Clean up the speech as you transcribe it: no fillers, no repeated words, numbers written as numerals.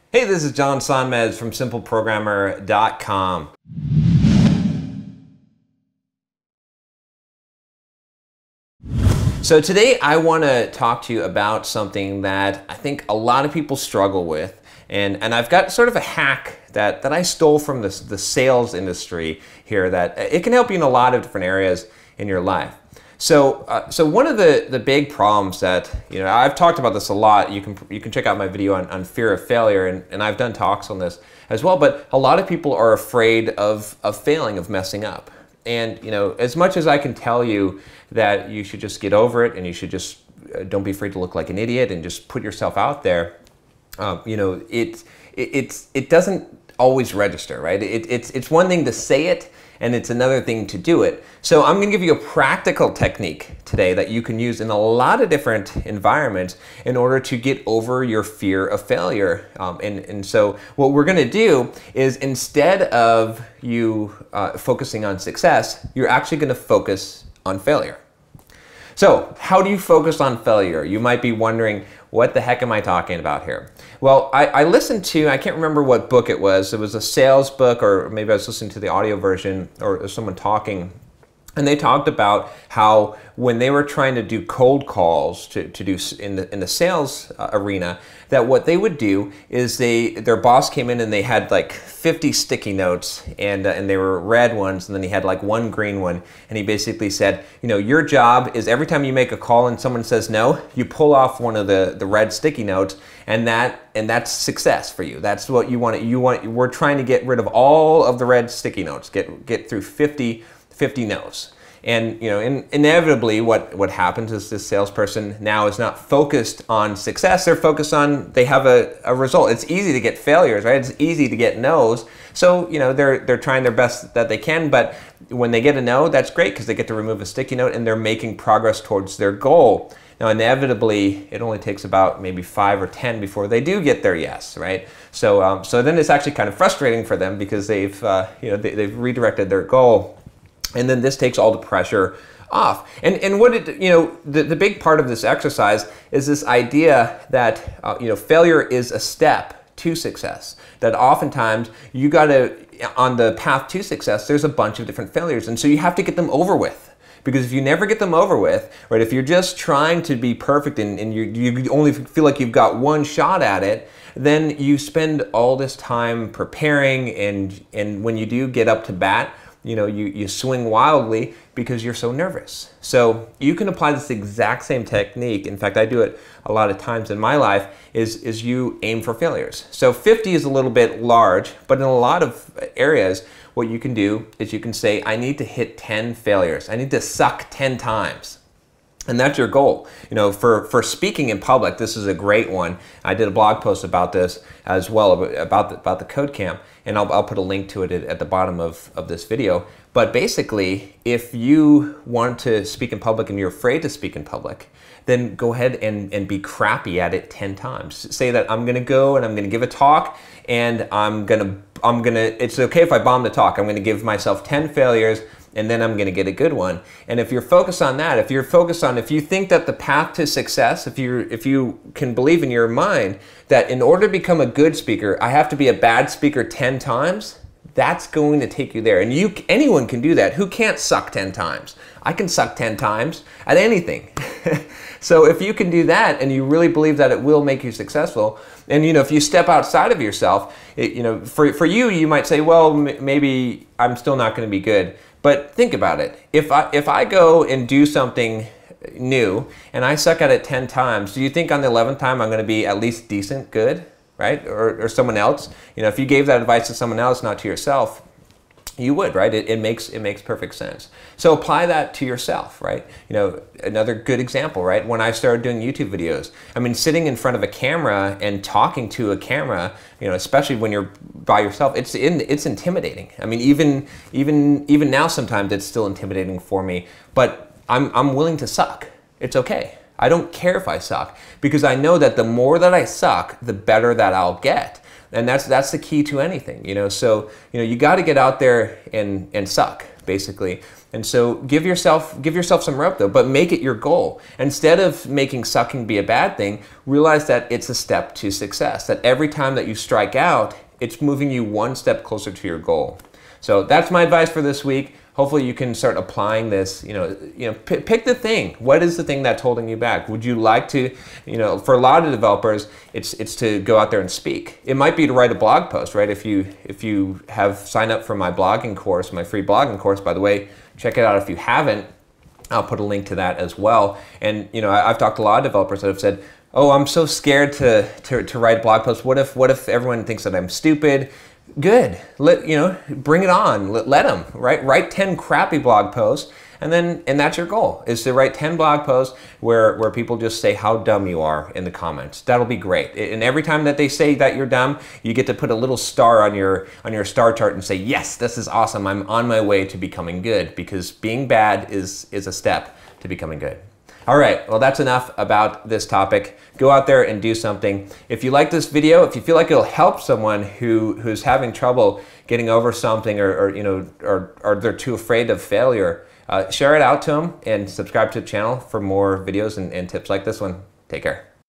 Hey, this is John Sonmez from SimpleProgrammer.com. So today I want to talk to you about something that I think a lot of people struggle with, and I've got sort of a hack that I stole from the sales industry here that it can help you in a lot of different areas in your life. So one of the big problems that, I've talked about this a lot. You can check out my video on fear of failure, and I've done talks on this as well. But a lot of people are afraid of failing, of messing up. And as much as I can tell you that you should just get over it and you should just don't be afraid to look like an idiot and just put yourself out there, it doesn't always register, right? It's one thing to say it, and it's another thing to do it. So I'm gonna give you a practical technique today that you can use in a lot of different environments in order to get over your fear of failure. And so what we're gonna do is, instead of you focusing on success, you're actually gonna focus on failure. So how do you focus on failure? You might be wondering, what the heck am I talking about here? Well, I listened to, I can't remember what book it was a sales book, or maybe I was listening to the audio version or someone talking, and they talked about how when they were trying to do cold calls to do in the sales arena, that what they would do is their boss came in and they had like 50 sticky notes, and they were red ones, and then he had like one green one, and he basically said, your job is every time you make a call and someone says no, you pull off one of the red sticky notes, and that's success for you. That's what you want. We're trying to get rid of all of the red sticky notes, get through 50 no's. And inevitably what happens is this salesperson now is not focused on success. They're focused on, they have a result. It's easy to get failures, right? It's easy to get no's. So they're trying their best that they can, but when they get a no, that's great because they get to remove a sticky note and they're making progress towards their goal. Now, inevitably, it only takes about maybe 5 or 10 before they do get their yes, right? So then it's actually kind of frustrating for them because they've redirected their goal. And then this takes all the pressure off. And what the big part of this exercise is this idea that failure is a step to success. That oftentimes on the path to success, there's a bunch of different failures, and so you have to get them over with. Because if you never get them over with, right, if you're just trying to be perfect and you only feel like you've got one shot at it, then you spend all this time preparing, and when you do get up to bat, you swing wildly because you're so nervous. So you can apply this exact same technique. In fact, I do it a lot of times in my life, is you aim for failures. So 50 is a little bit large, but in a lot of areas, what you can do is you can say, I need to hit 10 failures. I need to suck 10 times. And that's your goal. For speaking in public, this is a great one. I did a blog post about this as well, about the Code Camp, and I'll put a link to it at the bottom of this video. But basically, if you want to speak in public and you're afraid to speak in public, then go ahead and be crappy at it 10 times. Say that I'm gonna go and I'm gonna give a talk, and it's okay if I bomb the talk. I'm gonna give myself 10 failures, and then I'm gonna get a good one. And if you're focused on that, if you think that the path to success, if you can believe in your mind that in order to become a good speaker, I have to be a bad speaker 10 times, that's going to take you there. And anyone can do that. Who can't suck 10 times? I can suck 10 times at anything. So if you can do that and you really believe that it will make you successful, and if you step outside of yourself, for you might say, well, maybe I'm still not going to be good. But think about it. If I go and do something new and I suck at it 10 times, do you think on the 11th time I'm going to be at least decent good, right? Or someone else? If you gave that advice to someone else, not to yourself, you would, right? It makes perfect sense. So apply that to yourself, right? Another good example, right? When I started doing YouTube videos, sitting in front of a camera and talking to a camera, especially when you're by yourself, it's intimidating. Even now sometimes it's still intimidating for me, but I'm willing to suck. It's okay. I don't care if I suck, because I know that the more that I suck, the better that I'll get. And that's the key to anything, So you got to get out there and suck, basically. And so give yourself some rope though, but make it your goal. Instead of making sucking be a bad thing, realize that it's a step to success. That every time that you strike out, it's moving you one step closer to your goal. So that's my advice for this week. Hopefully you can start applying this, pick the thing. What is the thing that's holding you back? Would you like to, for a lot of developers, it's to go out there and speak. It might be to write a blog post, right? If you have signed up for my blogging course, my free blogging course, by the way, check it out if you haven't. I'll put a link to that as well. And I've talked to a lot of developers that have said, oh, I'm so scared to write a blog post. What if everyone thinks that I'm stupid? Good. Bring it on. Let them, right? Write 10 crappy blog posts, and that's your goal, is to write 10 blog posts where people just say how dumb you are in the comments. That'll be great. And every time that they say that you're dumb, you get to put a little star on your star chart and say, yes, this is awesome. I'm on my way to becoming good, because being bad is a step to becoming good. All right, well, that's enough about this topic. Go out there and do something. If you like this video, if you feel like it'll help someone who's having trouble getting over something, or they're too afraid of failure, share it out to them and subscribe to the channel for more videos and tips like this one. Take care.